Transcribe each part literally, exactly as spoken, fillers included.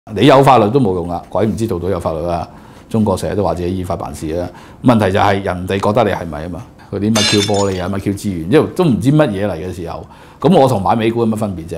你有法律都冇用啦，鬼唔知道到有法律啦。中國成日都話自己依法辦事啦，問題就係人哋覺得你係咪啊嘛？嗰啲乜 Q 玻璃啊、乜 Q 資源，因為都唔知乜嘢嚟嘅時候，咁我同買美股有乜分別啫？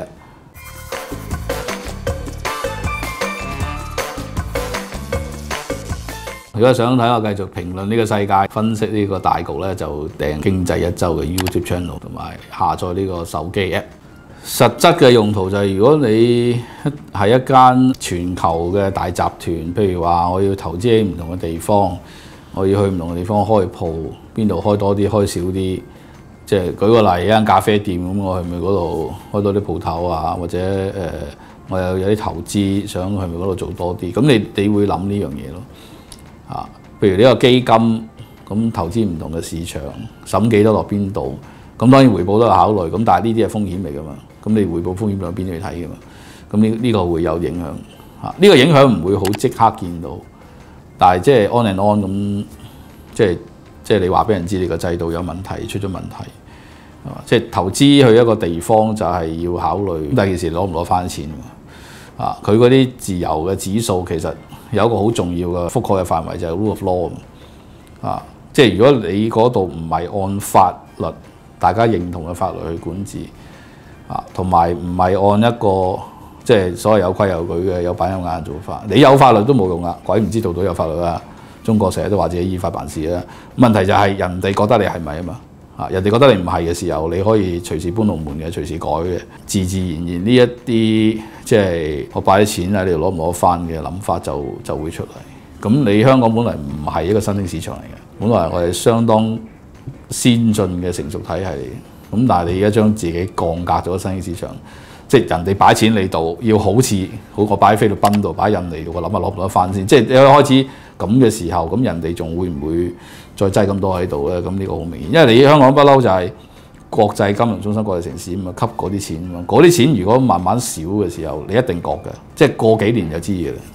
如果想睇我繼續評論呢個世界、分析呢個大局咧，就訂經濟一周嘅 YouTube channel 同埋下載呢個手機 app。實質嘅用途就係、是、如果你係一間全球嘅大集團，譬如話我要投資喺唔同嘅地方，我要去唔同嘅地方開鋪，邊度開多啲，開少啲。即係舉個例，一間咖啡店咁，我係咪嗰度開多啲鋪頭啊？或者誒、呃，我又有啲投資，想係咪嗰度做多啲？咁你你會諗呢樣嘢咯。啊，譬如呢個基金咁投資唔同嘅市場，審幾多落邊度？咁當然回報都有考慮，咁但係呢啲係風險嚟㗎嘛。咁你回報風險兩邊都要睇㗎嘛。咁呢呢個會有影響嚇。呢、呢個影響唔會好即刻見到，但係即係 on and on 咁，即係即係你話俾人知你個制度有問題，出咗問題，係嘛？即係投資去一個地方就係要考慮，第二件事攞唔攞翻錢啊？佢嗰啲自由嘅指數其實有一個好重要嘅覆蓋嘅範圍就係 rule of law 啊。即係如果你嗰度唔係按法律，大家認同嘅法律去管治啊，同埋唔係按一個即係所謂有規有矩嘅有板有眼嘅做法，你有法律都冇用啦，鬼唔知道到有法律啦。中國成日都話自己依法辦事啦，問題就係人哋覺得你係咪啊嘛？啊，人哋覺得你唔係嘅時候，你可以隨時搬龍門嘅，隨時改嘅，自自然然呢一啲即係我擺啲錢喺你度攞唔攞翻嘅諗法就就會出嚟。咁你香港本嚟唔係一個新興市場嚟嘅，本來我哋相當先進嘅成熟體系嚟嘅，咁但係你而家將自己降格咗新興市場，即係人哋擺錢你度，要好似好過擺喺菲律賓度、擺印尼度，我諗下攞唔攞翻先。即係你一開始咁嘅時候，咁人哋仲會唔會再擠咁多喺度咧？咁呢個好明顯，因為你香港不嬲就係國際金融中心、國際城市咁啊，吸嗰啲錢咁，嗰啲錢如果慢慢少嘅時候，你一定覺嘅，即係過幾年就知嘅啦。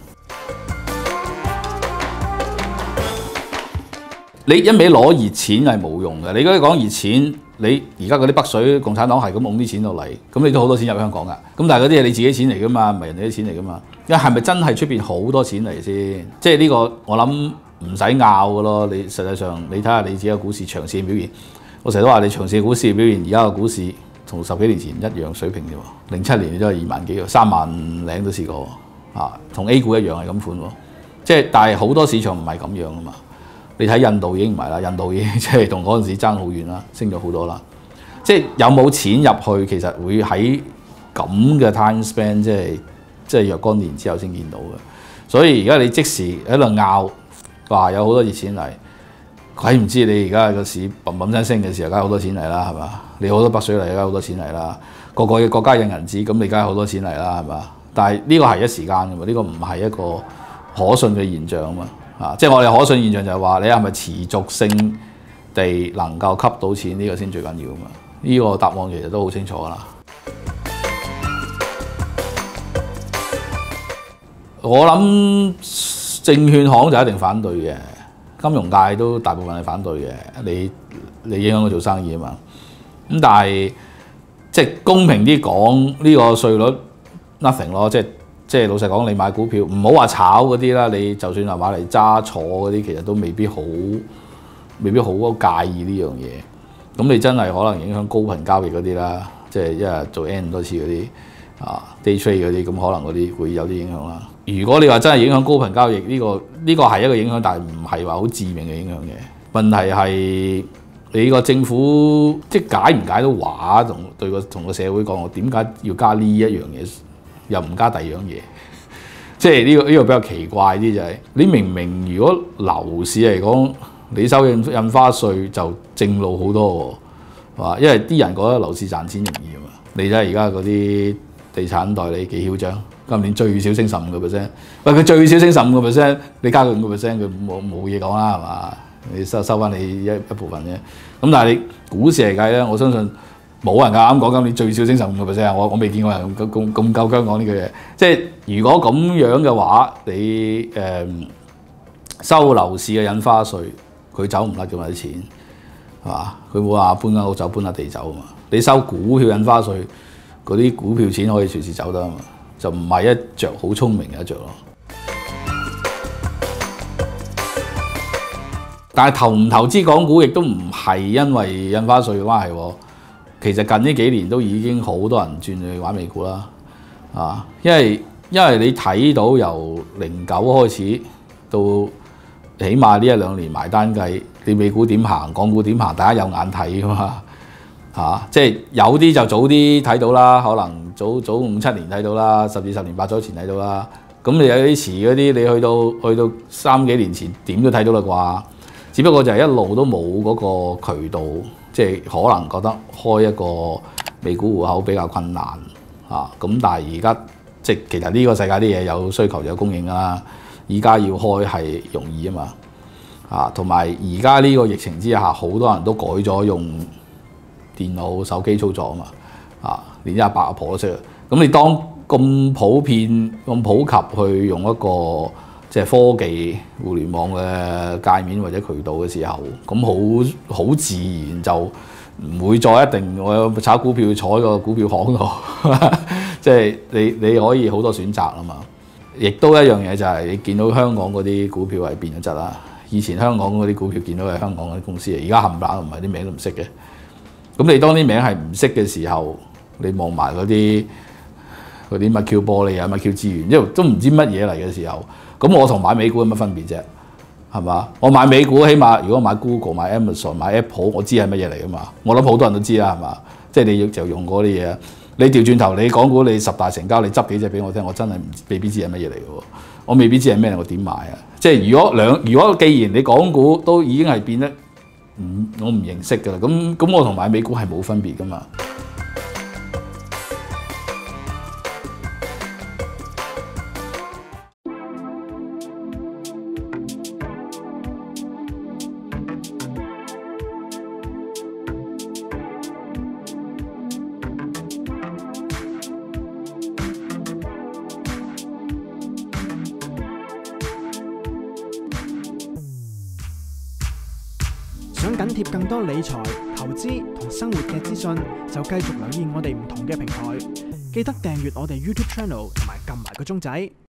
你一味攞熱錢係冇用嘅。你如果講熱錢，你而家嗰啲北水共產黨係咁掹啲錢落嚟，咁你都好多錢入香港噶。咁但係嗰啲係你自己錢嚟噶嘛，唔係人哋啲錢嚟噶嘛。因為係咪真係出邊好多錢嚟先？即係呢個我諗唔使拗嘅咯。你實際上你睇下你自己嘅股市長線表現，我成日都話你長線股市表現，而家嘅股市同十幾年前一樣水平啫喎。零七年你都係二萬幾，三萬零都試過啊，同 A 股一樣係咁款喎。即係但係好多市場唔係咁樣啊嘛。你睇印度已經唔係啦，印度已經即係同嗰陣時爭好遠啦，升咗好多啦。即係有冇錢入去，其實會喺咁嘅 time span， 即係即係若干年之後先見到嘅。所以而家你即時喺度拗話有好多熱錢嚟，鬼唔知你而家個市砰砰聲升嘅時候，梗係好多錢嚟啦，係嘛？你好多北水嚟，梗係好多錢嚟啦。個個嘅國家印銀紙，咁你梗係好多錢嚟啦，係嘛？但係呢個係一時間嘅嘛，呢個唔係一個可信嘅現象啊嘛。啊！即係我哋可信現象就係話，你係咪持續性地能夠吸到錢？呢、這個先最緊要啊嘛！呢、這個答案其實都好清楚啦。我諗證券行就一定反對嘅，金融界都大部分係反對嘅。你你影響佢做生意啊嘛。咁但係即係公平啲講，呢、這個稅率 nothing 咯，即係。即係老實講，你買股票唔好話炒嗰啲啦，你就算係買嚟揸坐嗰啲，其實都未必好，未必好介意呢樣嘢。咁你真係可能影響高頻交易嗰啲啦，即係一日做 N 多次嗰啲啊 day trade 嗰啲，咁可能嗰啲會有啲影響啦。如果你話真係影響高頻交易，呢個呢個係一個影響，但係唔係話好致命嘅影響嘅。問題係你個政府即係解唔解到話，同對個同個社會講，我點解要加呢一樣嘢？又唔加第二樣嘢，即係呢個呢個比較奇怪啲就係、是，你明明如果樓市嚟講，你收印印花稅就正路好多喎，係嘛？因為啲人覺得樓市賺錢容易啊嘛。你睇而家嗰啲地產代理幾囂張，今年最少升十五個 percent， 喂佢最少升十五個 percent， 你加佢五個 percent， 佢冇冇嘢講啦，係嘛？你收收翻你一一部分啫。咁但係你股市嚟計咧，我相信。冇人夠膽講今年最少升十五個 percent，我我未見過人咁咁咁夠姜講呢句嘢。即係如果咁樣嘅話，你誒、嗯、收樓市嘅印花稅，佢走唔甩嘅嘛啲錢，係嘛？佢冇話搬間屋走，搬下地走啊嘛。你收股票印花稅，嗰啲股票錢可以隨時走得啊嘛。 就唔係一着好聰明嘅一着咯。但係投唔投資港股亦都唔係因為印花稅嘅關係喎。其實近呢幾年都已經好多人轉去玩美股啦，啊，因為因為你睇到由零九開始到起碼呢一兩年埋單計，你美股點行，港股點行，大家有眼睇噶嘛，嚇、啊，即係有啲就早啲睇到啦，可能早早五七年睇到啦，十至十年八載前睇到啦。咁你有啲遲嗰啲，你去到去到三幾年前點都睇到啦啩？只不過就係一路都冇嗰個渠道，即係可能覺得開一個美股戶口比較困難嚇。咁但係而家即係其實呢個世界啲嘢有需求有供應啦。而家要開係容易啊嘛嚇，同埋而家呢個疫情之下，好多人都改咗用電腦、手機操作啊嘛嚇，連一阿伯阿婆都識。咁你當咁普遍、咁普及去用一個即係科技互聯網嘅界面或者渠道嘅時候，咁好好自然就唔會再一定我有炒股票坐喺個股票行度，即係你你可以好多選擇啊嘛。亦都一樣嘢就係你見到香港嗰啲股票係變咗質啦。以前香港嗰啲股票見到係香港嗰啲公司，而家冚唪唥唔係啲名都唔識嘅。咁你當啲名係唔識嘅時候，你望埋嗰啲嗰啲乜 Q 玻璃啊、乜 Q 資源，因為都唔知乜嘢嚟嘅時候，咁我同買美股有乜分別啫？係嘛？我買美股起碼如果買 Google、買 Amazon、買 Apple， 我知係乜嘢嚟噶嘛？我諗好多人都知啦，係嘛？即係你要就用嗰啲嘢。你調轉頭，你港股你十大成交，你執幾隻俾我聽，我真係未必知係乜嘢嚟嘅喎。我未必知係咩，我點買啊？即係如果兩如果既然你港股都已經係變得唔我唔認識㗎啦，咁咁我同買美股係冇分別㗎嘛。 想緊貼更多理財、投資同生活嘅資訊，就繼續留意我哋唔同嘅平台。記得訂閱我哋 YouTube Channel 同埋撳埋個鐘仔。